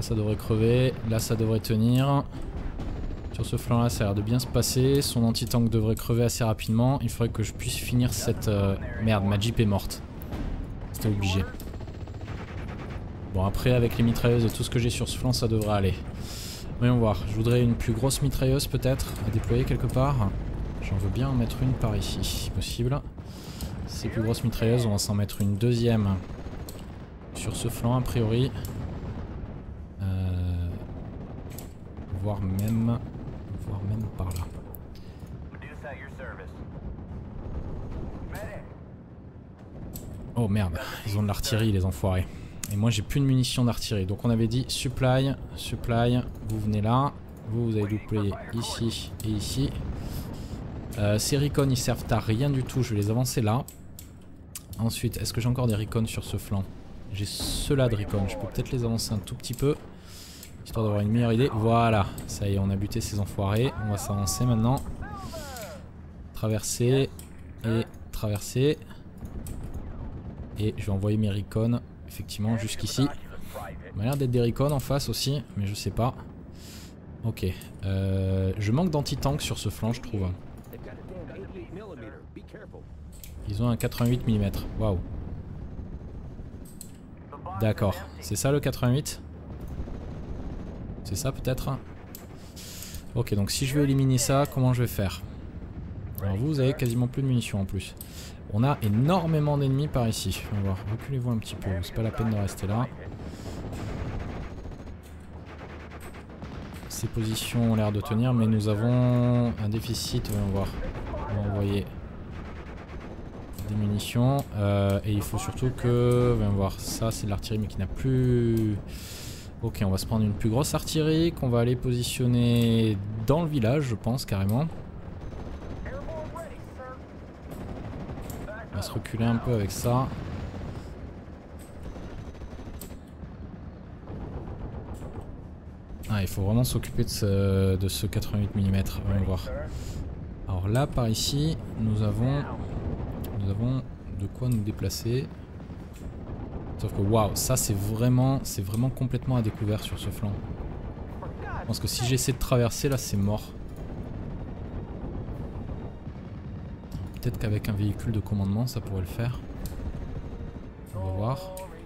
ça devrait crever. Là, ça devrait tenir. Sur ce flanc là, ça a l'air de bien se passer. Son anti-tank devrait crever assez rapidement. Il faudrait que je puisse finir cette... Merde, ma Jeep est morte. C'était obligé. Bon, après, avec les mitrailleuses et tout ce que j'ai sur ce flanc, ça devrait aller. Voyons voir. Je voudrais une plus grosse mitrailleuse peut-être à déployer quelque part. J'en veux bien en mettre une par ici, si possible. Ces plus grosses mitrailleuses, on va s'en mettre une deuxième sur ce flanc a priori. Voire même par là. Oh merde, ils ont de l'artillerie les enfoirés. Et moi j'ai plus de munitions d'artillerie. Donc on avait dit supply, vous venez là. Vous allez déployer ici et ici. Ces recons ils servent à rien du tout, je vais les avancer là. Ensuite, est-ce que j'ai encore des recons sur ce flanc? J'ai ceux-là de recons, je peux peut-être les avancer un tout petit peu. Histoire d'avoir une meilleure idée. Voilà, ça y est, on a buté ces enfoirés. On va s'avancer maintenant. Traverser. Et traverser. Et je vais envoyer mes recons, effectivement, jusqu'ici. Il m'a l'air d'être des recons en face aussi, mais je sais pas. Ok. Je manque d'anti-tank sur ce flanc, je trouve. Ils ont un 88 mm. Waouh. D'accord. C'est ça le 88 ? C'est ça peut-être? Ok, donc si je veux éliminer ça, comment je vais faire? Alors vous avez quasiment plus de munitions en plus. On a énormément d'ennemis par ici. On va voir, reculez-vous un petit peu, c'est pas la peine de rester là. Ces positions ont l'air de tenir, mais nous avons un déficit, voyons voir. On va envoyer des munitions. Et il faut surtout que... Voyons voir, ça c'est de l'artillerie mais qui n'a plus... Ok, on va se prendre une plus grosse artillerie qu'on va aller positionner dans le village, je pense, carrément. On va se reculer un peu avec ça. Ah, il faut vraiment s'occuper de ce 88 mm, on va voir. Alors là, par ici, nous avons de quoi nous déplacer. Sauf que waouh, ça c'est vraiment complètement à découvert sur ce flanc. Je pense que si j'essaie de traverser là, c'est mort. Peut-être qu'avec un véhicule de commandement, ça pourrait le faire. On va voir.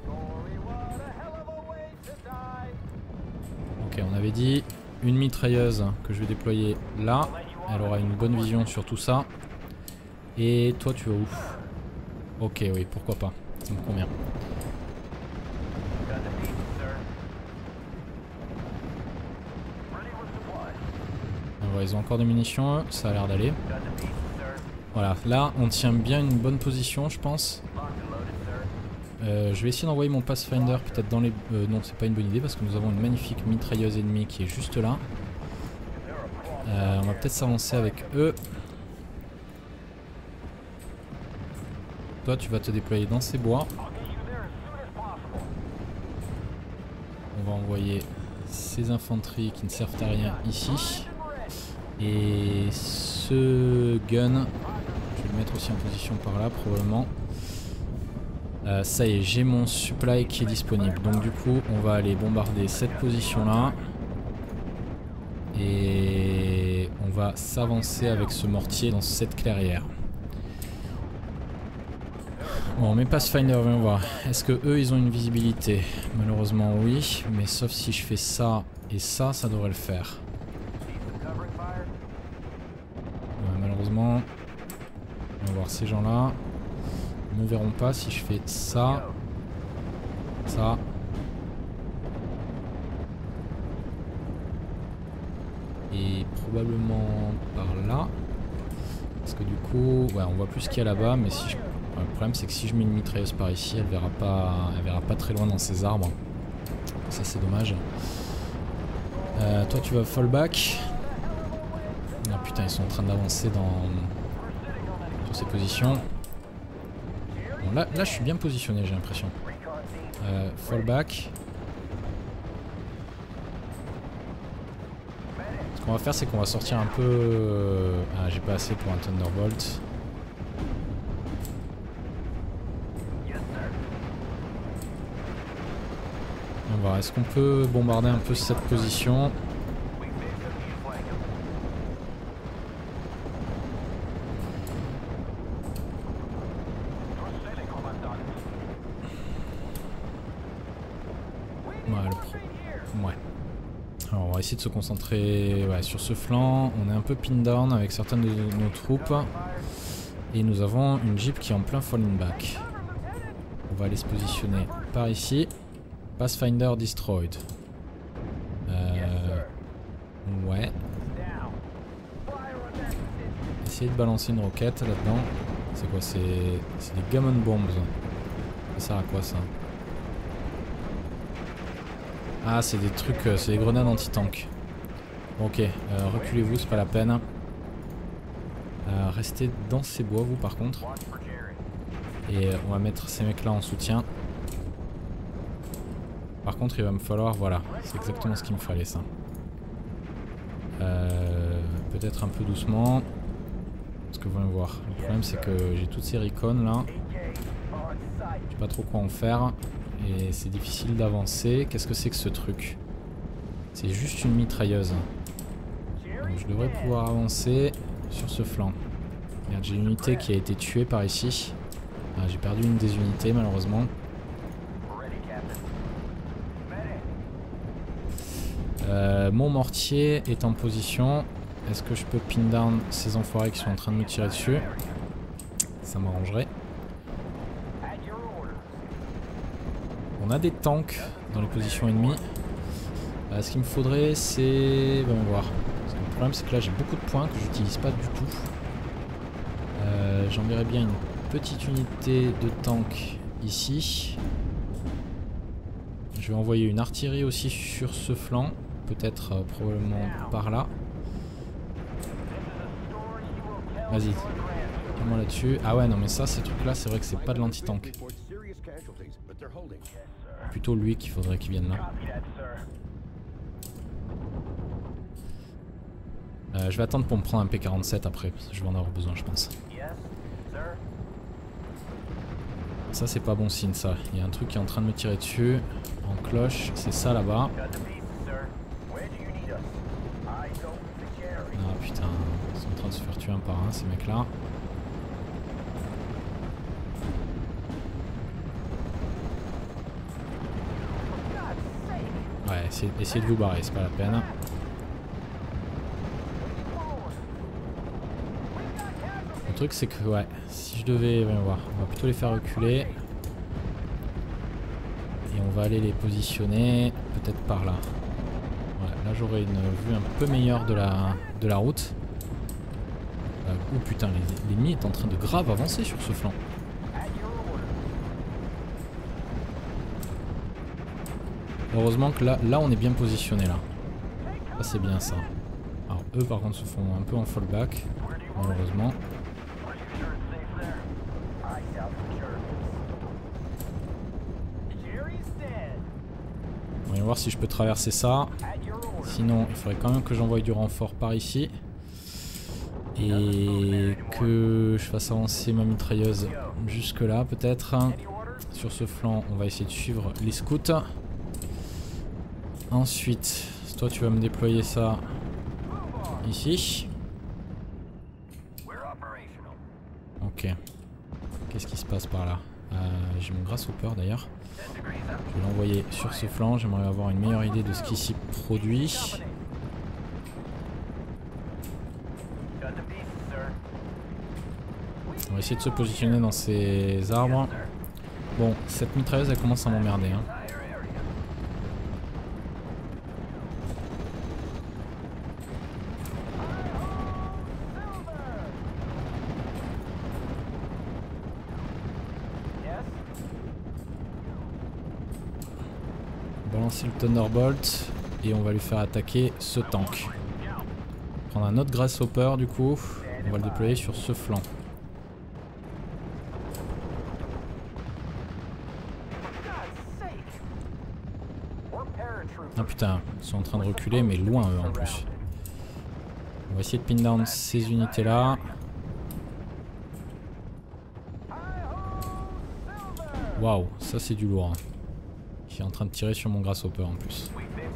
Ok, on avait dit une mitrailleuse que je vais déployer là. Elle aura une bonne vision sur tout ça. Et toi, tu vas où? Ok, oui, pourquoi pas. Ça me convient. Alors, ils ont encore des munitions, ça a l'air d'aller. Voilà, là on tient bien une bonne position, je pense. Je vais essayer d'envoyer mon Pathfinder peut-être dans les... non, c'est pas une bonne idée parce que nous avons une magnifique mitrailleuse ennemie qui est juste là. On va peut-être s'avancer avec eux. Toi, tu vas te déployer dans ces bois. On va envoyer ces infanteries qui ne servent à rien ici. Et ce gun, je vais le mettre aussi en position par là probablement. Ça y est, j'ai mon supply qui est disponible. Donc du coup, on va aller bombarder cette position là. Et on va s'avancer avec ce mortier dans cette clairière. Bon, mes Pathfinder, on va voir. Est-ce que eux, ils ont une visibilité? Malheureusement, oui. Mais sauf si je fais ça et ça, ça devrait le faire. Ouais, malheureusement, on va voir ces gens-là. Ils ne me verront pas si je fais ça. Ça. Et probablement par là. Parce que du coup, ouais, on voit plus ce qu'il y a là-bas. Mais si je... Le problème c'est que si je mets une mitrailleuse par ici, elle verra pas très loin dans ces arbres. Ça c'est dommage. Toi tu vas fallback. Ah putain, ils sont en train d'avancer sur ces positions. Bon, là je suis bien positionné, j'ai l'impression. Fallback. Ce qu'on va faire c'est qu'on va sortir un peu... Ah, j'ai pas assez pour un Thunderbolt. voir, est-ce qu'on peut bombarder un peu cette position? Ouais. Alors on va essayer de se concentrer sur ce flanc. On est un peu pin down avec certaines de nos troupes. Et nous avons une Jeep qui est en plein falling back. On va aller se positionner par ici. Pathfinder destroyed. Ouais. Essayer de balancer une roquette là-dedans. C'est quoi? C'est des gammon bombs. Ça sert à quoi ça? Ah, c'est des trucs, c'est des grenades anti-tank. Ok, reculez-vous, c'est pas la peine. Restez dans ces bois, vous par contre. Et on va mettre ces mecs là en soutien. Par contre, il va me falloir, voilà, c'est exactement ce qu'il me fallait ça. Peut-être un peu doucement. Parce que voyons voir. Le problème, c'est que j'ai toutes ces recons là. Je sais pas trop quoi en faire. Et c'est difficile d'avancer. Qu'est-ce que c'est que ce truc? C'est juste une mitrailleuse. Donc je devrais pouvoir avancer sur ce flanc. Regarde, j'ai une unité qui a été tuée par ici. Ah, j'ai perdu une des unités malheureusement. Mon mortier est en position. Est-ce que je peux pin down ces enfoirés qui sont en train de me tirer dessus? Ça m'arrangerait. On a des tanks dans les positions ennemies. Ce qu'il me faudrait, c'est... on va voir. Le problème, c'est que là, j'ai beaucoup de points que j'utilise pas du tout. J'enverrai bien une petite unité de tank ici. Je vais envoyer une artillerie aussi sur ce flanc. Peut-être probablement par là. Vas-y. Moi là-dessus. Ah ouais, non mais ça, ces trucs-là, c'est vrai que c'est pas de l'anti-tank. Plutôt lui qu'il faudrait qu'il vienne là. Je vais attendre pour me prendre un P47 après, parce que je vais en avoir besoin je pense. Ça c'est pas bon signe ça. Il y a un truc qui est en train de me tirer dessus. En cloche, c'est ça là-bas. Ah putain, ils sont en train de se faire tuer un par un ces mecs là. Ouais, essayez de vous barrer, c'est pas la peine. Le truc c'est que ouais, si je devais, voyons voir, on va plutôt les faire reculer. Et on va aller les positionner peut-être par là. Ouais, là j'aurai une vue un peu meilleure de la route. Oh putain, l'ennemi est en train de grave avancer sur ce flanc. Heureusement que là on est bien positionné là. Ça c'est bien ça. Alors eux par contre se font un peu en fallback, malheureusement. Voyons voir si je peux traverser ça. Sinon il faudrait quand même que j'envoie du renfort par ici. Et que je fasse avancer ma mitrailleuse jusque là peut-être. Sur ce flanc on va essayer de suivre les scouts. Ensuite, toi tu vas me déployer ça ici. Ok. Qu'est-ce qui se passe par là? J'ai mon grasshopper d'ailleurs. Je vais l'envoyer sur ce flanc. J'aimerais avoir une meilleure idée de ce qui s'y produit. On va essayer de se positionner dans ces arbres. Bon, cette mitrailleuse elle commence à m'emmerder hein. Balancer le Thunderbolt et on va lui faire attaquer ce tank. Prendre un autre grasshopper du coup, on va le déployer sur ce flanc. Ah putain, ils sont en train de reculer mais loin eux en plus. On va essayer de pin down ces unités là. Waouh, ça c'est du lourd. qui est en train de tirer sur mon grasshopper en plus.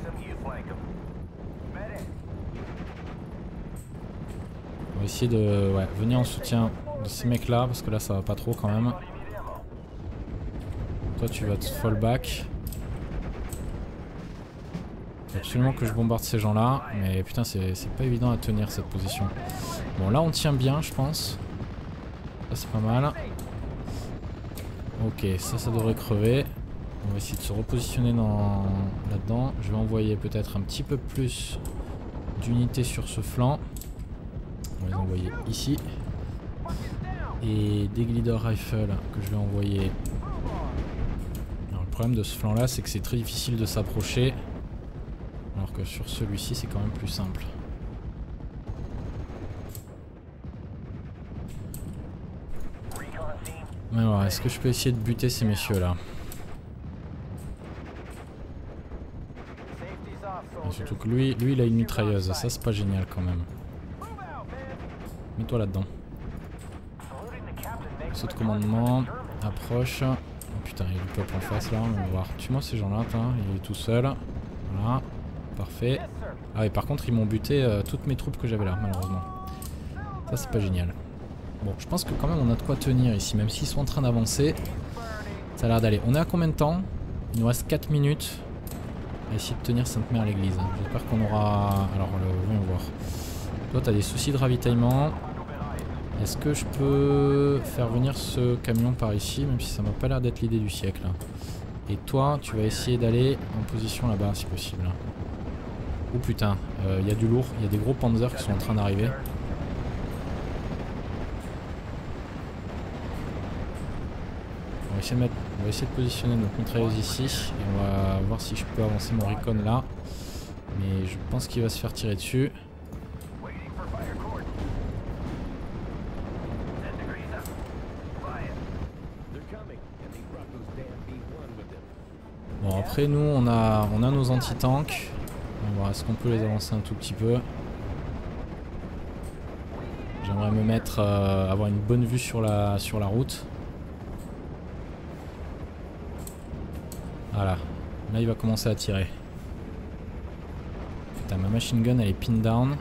On va essayer de venir en soutien de ces mecs là parce que là ça va pas trop quand même. Toi tu vas te fall back. Faut absolument que je bombarde ces gens là, mais putain c'est pas évident à tenir cette position. Bon là on tient bien je pense. Ça c'est pas mal. Ok, ça devrait crever. On va essayer de se repositionner là-dedans. Je vais envoyer peut-être un petit peu plus d'unités sur ce flanc. On va les envoyer ici. Et des glider rifles que je vais envoyer. Alors le problème de ce flanc là c'est que c'est très difficile de s'approcher. Alors que sur celui-ci c'est quand même plus simple. Alors est-ce que je peux essayer de buter ces messieurs là? Et surtout que lui il a une mitrailleuse, ça c'est pas génial quand même. Mets-toi là-dedans. Saut de commandement, approche. Oh putain, il y a du peuple en face là, on va voir. Tue-moi ces gens là, il est tout seul. Voilà, parfait. Ah et par contre ils m'ont buté toutes mes troupes que j'avais là, malheureusement. Ça c'est pas génial. Bon, je pense que quand même on a de quoi tenir ici, même s'ils sont en train d'avancer. Ça a l'air d'aller. On est à combien de temps? Il nous reste 4 minutes. On va essayer de tenir Sainte-Mère à l'église. J'espère qu'on aura... Alors, voyons voir. Toi, t'as des soucis de ravitaillement. Est-ce que je peux faire venir ce camion par ici, même si ça m'a pas l'air d'être l'idée du siècle. Et toi, tu vas essayer d'aller en position là-bas, si possible. Oh putain, il y a du lourd. Il y a des gros panzers qui sont en train d'arriver. On va essayer de positionner notre mitrailleuse ici et on va voir si je peux avancer mon recon là, mais je pense qu'il va se faire tirer dessus. Bon après nous on a nos anti-tanks, on va voir est-ce qu'on peut les avancer un tout petit peu. J'aimerais me mettre avoir une bonne vue sur la route. Voilà, là il va commencer à tirer. Putain, ma machine gun elle est pin down.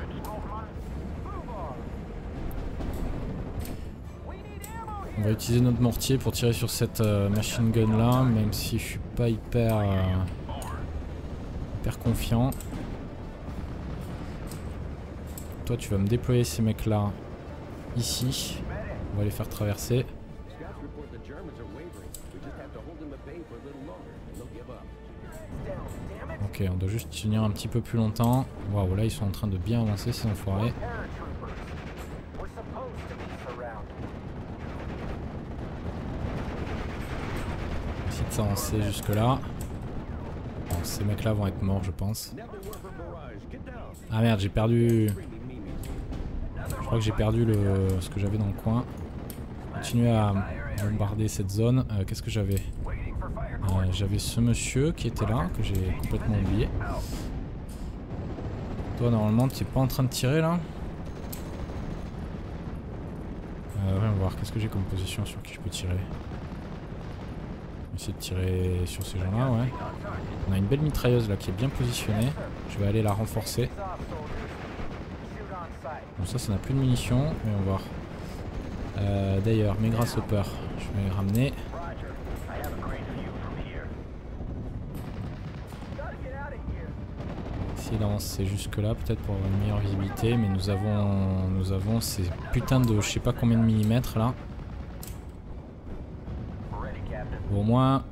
On va utiliser notre mortier pour tirer sur cette machine gun là, même si je suis pas hyper confiant. Toi tu vas me déployer ces mecs là ici. On va les faire traverser. Ok, on doit juste tenir un petit peu plus longtemps. Waouh, là ils sont en train de bien avancer ces enfoirés. On va essayer de s'avancer jusque là. Bon, ces mecs là vont être morts je pense. Ah merde, j'ai perdu... Je crois que j'ai perdu ce que j'avais dans le coin. Continuer à bombarder cette zone. Qu'est-ce que j'avais? J'avais ce monsieur qui était là, que j'ai complètement oublié. Toi normalement tu es pas en train de tirer là? Voyons voir, qu'est-ce que j'ai comme position sur qui je peux tirer? On va essayer de tirer sur ces gens là, ouais. On a une belle mitrailleuse là qui est bien positionnée. Je vais aller la renforcer. Bon ça n'a plus de munitions, mais on va voir. D'ailleurs mes grasshoppers, je vais les ramener. D'avancer jusque là peut-être pour avoir une meilleure visibilité, mais nous avons ces putains de je sais pas combien de millimètres là. Bon, au moins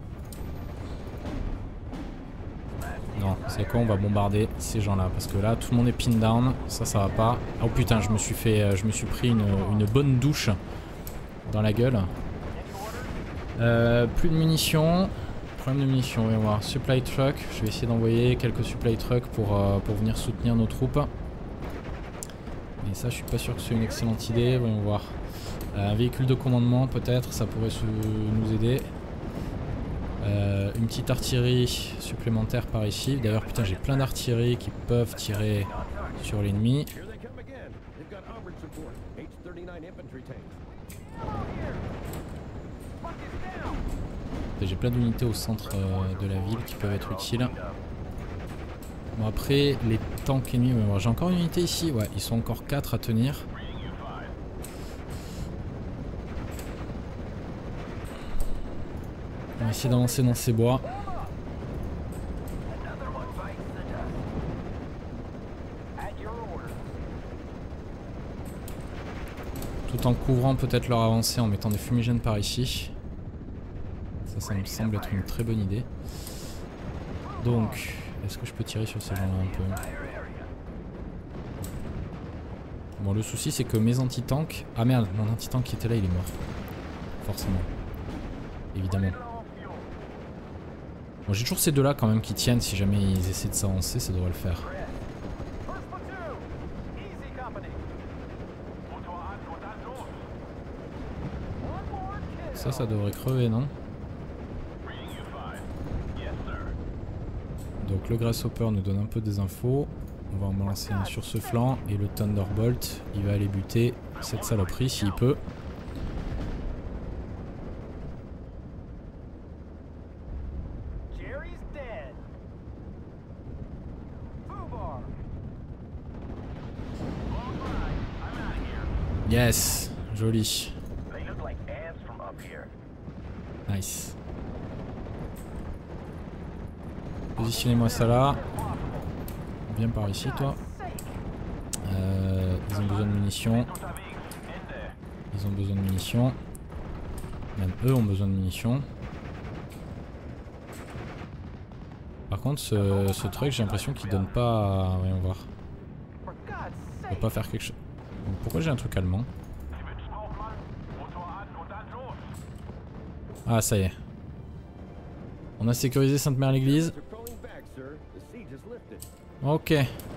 non, c'est quoi, on va bombarder ces gens là parce que là tout le monde est pin down, ça va pas. Oh putain, je me suis pris une bonne douche dans la gueule. Plus de munitions. Problème de munitions, on va voir. Supply truck, je vais essayer d'envoyer quelques supply trucks pour venir soutenir nos troupes. Mais ça je suis pas sûr que c'est une excellente idée, voyons voir. Un véhicule de commandement peut-être, ça pourrait nous aider. Une petite artillerie supplémentaire par ici. D'ailleurs putain j'ai plein d'artillerie qui peuvent tirer sur l'ennemi. J'ai plein d'unités au centre de la ville qui peuvent être utiles. Bon après, les tanks ennemis, j'ai encore une unité ici. Ouais, ils sont encore 4 à tenir. On va essayer d'avancer dans ces bois. Tout en couvrant peut-être leur avancée en mettant des fumigènes par ici. Ça me semble être une très bonne idée. Donc, est-ce que je peux tirer sur ces gens-là un peu? Bon, le souci c'est que mes anti-tanks... Ah merde, mon anti-tank qui était là il est mort. Forcément. Évidemment. Bon, j'ai toujours ces deux-là quand même qui tiennent. Si jamais ils essaient de s'avancer, ça devrait le faire. Ça devrait crever, non? Donc le Grasshopper nous donne un peu des infos. On va en balancer un sur ce flanc. Et le Thunderbolt, il va aller buter cette saloperie s'il peut. Yes, joli. Nice. Positionnez-moi ça là. Viens par ici toi. Ils ont besoin de munitions. Ils ont besoin de munitions. Même eux ont besoin de munitions. Par contre ce truc j'ai l'impression qu'il donne pas... Voyons voir. Il peut pas faire quelque chose. Pourquoi j'ai un truc allemand? Ah ça y est. On a sécurisé Sainte-Mère-l'Église. Ok.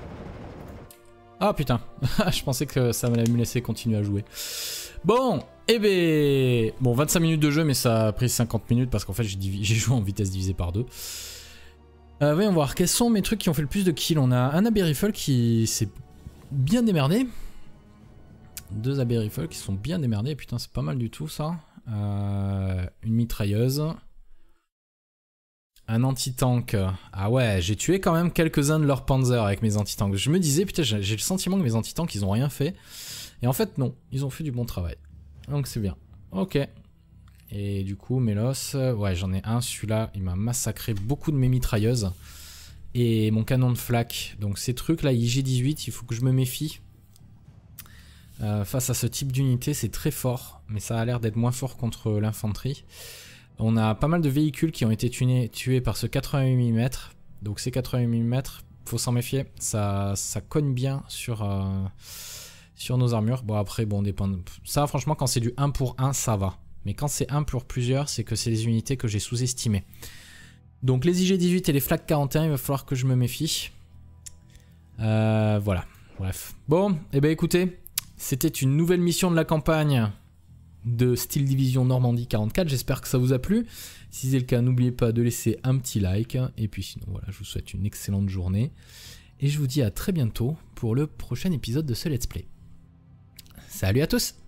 Ah putain. Je pensais que ça m'allait me laisser continuer à jouer. Bon, eh ben... Bon, 25 minutes de jeu, mais ça a pris 50 minutes parce qu'en fait j'ai joué en vitesse divisée par 2. Voyons voir, quels sont mes trucs qui ont fait le plus de kills? On a un Abbey Rifle qui s'est bien démerdé. 2 Abbey Rifle qui sont bien démerdés. Putain, c'est pas mal du tout ça. Une mitrailleuse. Un anti-tank. Ah ouais, j'ai tué quand même quelques-uns de leurs Panzer avec mes anti-tanks. Je me disais, putain, j'ai le sentiment que mes anti-tanks, ils ont rien fait. Et en fait, non. Ils ont fait du bon travail. Donc c'est bien. Ok. Et du coup, Mélos, ouais, j'en ai un. Celui-là, il m'a massacré beaucoup de mes mitrailleuses. Et mon canon de flak. Donc ces trucs-là, IG-18, il faut que je me méfie. Face à ce type d'unité, c'est très fort. Mais ça a l'air d'être moins fort contre l'infanterie. On a pas mal de véhicules qui ont été tués par ce 88 mm. Donc ces 88 mm, faut s'en méfier. Ça cogne bien sur nos armures. Bon après, bon, dépend. Ça franchement, quand c'est du 1 pour 1, ça va. Mais quand c'est 1 pour plusieurs, c'est que c'est des unités que j'ai sous-estimées. Donc les IG-18 et les Flak 41, il va falloir que je me méfie. Voilà, bref. Bon, et ben écoutez, c'était une nouvelle mission de la campagne de Steel Division Normandie 44, j'espère que ça vous a plu. Si c'est le cas, n'oubliez pas de laisser un petit like. Et puis sinon, voilà, je vous souhaite une excellente journée. Et je vous dis à très bientôt pour le prochain épisode de ce Let's Play. Salut à tous!